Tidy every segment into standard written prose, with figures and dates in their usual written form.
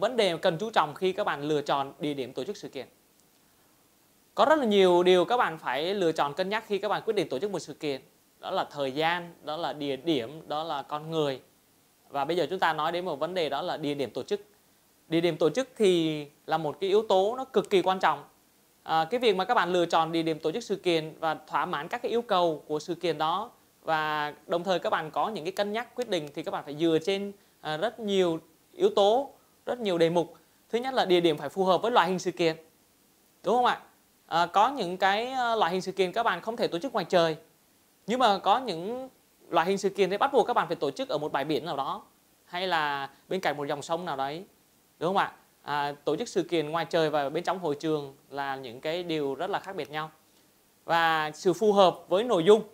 vấn đề cần chú trọng khi các bạn lựa chọn địa điểm tổ chức sự kiện. Có rất là nhiều điều các bạn phải lựa chọn cân nhắc khi các bạn quyết định tổ chức một sự kiện. Đó là thời gian, đó là địa điểm, đó là con người. Và bây giờ chúng ta nói đến một vấn đề, đó là địa điểm tổ chức. Địa điểm tổ chức thì là một cái yếu tố nó cực kỳ quan trọng. Cái việc mà các bạn lựa chọn địa điểm tổ chức sự kiện và thỏa mãn các cái yêu cầu của sự kiện đó, và đồng thời các bạn có những cái cân nhắc quyết định, thì các bạn phải dựa trên rất nhiều yếu tố, rất nhiều đề mục. Thứ nhất là địa điểm phải phù hợp với loại hình sự kiện, đúng không ạ? Có những cái loại hình sự kiện các bạn không thể tổ chức ngoài trời, nhưng mà có những loại hình sự kiện thì bắt buộc các bạn phải tổ chức ở một bãi biển nào đó, hay là bên cạnh một dòng sông nào đấy, đúng không ạ? Tổ chức sự kiện ngoài trời và bên trong hội trường là những cái điều rất là khác biệt nhau. Và sự phù hợp với nội dung,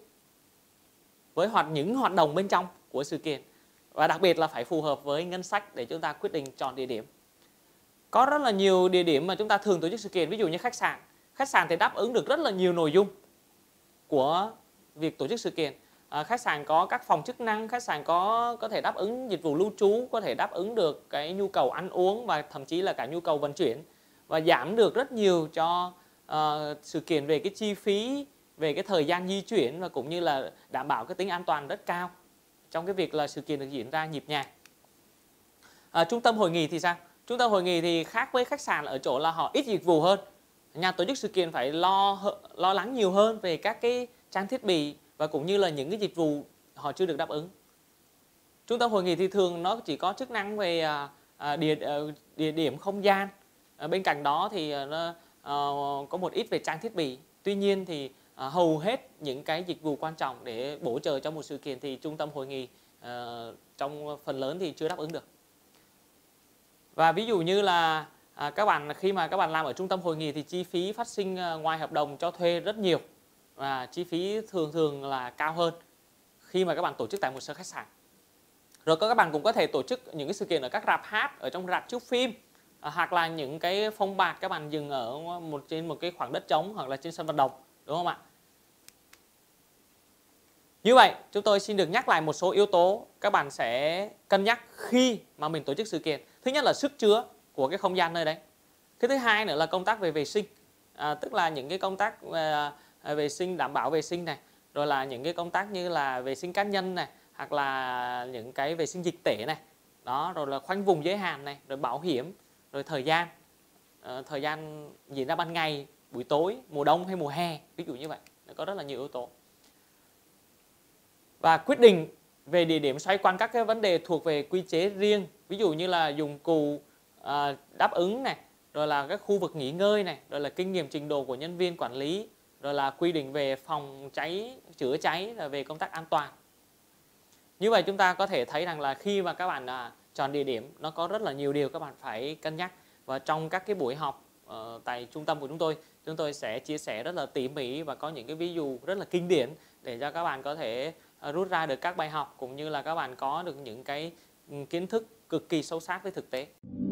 với những hoạt động bên trong của sự kiện, và đặc biệt là phải phù hợp với ngân sách để chúng ta quyết định chọn địa điểm. Có rất là nhiều địa điểm mà chúng ta thường tổ chức sự kiện, ví dụ như khách sạn. Khách sạn thì đáp ứng được rất là nhiều nội dung của việc tổ chức sự kiện. Khách sạn có các phòng chức năng, khách sạn có thể đáp ứng dịch vụ lưu trú, có thể đáp ứng được cái nhu cầu ăn uống và thậm chí là cả nhu cầu vận chuyển, và giảm được rất nhiều cho sự kiện về cái chi phí, về cái thời gian di chuyển, và cũng như là đảm bảo cái tính an toàn rất cao trong cái việc là sự kiện được diễn ra nhịp nhàng. Trung tâm hội nghị thì sao? Trung tâm hội nghị thì khác với khách sạn ở chỗ là họ ít dịch vụ hơn. Nhà tổ chức sự kiện phải lo lắng nhiều hơn về các cái trang thiết bị và cũng như là những cái dịch vụ họ chưa được đáp ứng. Trung tâm hội nghị thì thường nó chỉ có chức năng về địa điểm, không gian. Bên cạnh đó thì nó có một ít về trang thiết bị. Tuy nhiên thì hầu hết những cái dịch vụ quan trọng để bổ trợ cho một sự kiện thì trung tâm hội nghị trong phần lớn thì chưa đáp ứng được. Và ví dụ như là khi mà các bạn làm ở trung tâm hội nghị thì chi phí phát sinh ngoài hợp đồng cho thuê rất nhiều, và chi phí thường là cao hơn khi mà các bạn tổ chức tại một số khách sạn. Rồi các bạn cũng có thể tổ chức những cái sự kiện ở các rạp hát, ở trong rạp chiếu phim, hoặc là những cái phông bạt các bạn dừng ở trên một cái khoảng đất trống, hoặc là trên sân vận động, đúng không ạ? Như vậy, chúng tôi xin được nhắc lại một số yếu tố các bạn sẽ cân nhắc khi mà mình tổ chức sự kiện. Thứ nhất là sức chứa của cái không gian nơi đấy. Cái thứ hai nữa là công tác về vệ sinh, tức là những cái công tác vệ sinh, đảm bảo vệ sinh này, rồi là những cái công tác như là vệ sinh cá nhân này, hoặc là những cái vệ sinh dịch tễ này, đó, rồi là khoanh vùng giới hạn này, rồi bảo hiểm, rồi thời gian diễn ra ban ngày, buổi tối, mùa đông hay mùa hè, ví dụ như vậy. Có rất là nhiều yếu tố. Và quyết định về địa điểm xoay quanh các cái vấn đề thuộc về quy chế riêng, ví dụ như là dụng cụ đáp ứng này, rồi là các khu vực nghỉ ngơi này, rồi là kinh nghiệm trình độ của nhân viên quản lý, rồi là quy định về phòng cháy, chữa cháy, và về công tác an toàn. Như vậy chúng ta có thể thấy rằng là khi mà các bạn chọn địa điểm, nó có rất là nhiều điều các bạn phải cân nhắc. Và trong các cái buổi học tại trung tâm của chúng tôi sẽ chia sẻ rất là tỉ mỉ và có những cái ví dụ rất là kinh điển để cho các bạn có thể rút ra được các bài học, cũng như là các bạn có được những cái kiến thức cực kỳ sâu sắc với thực tế.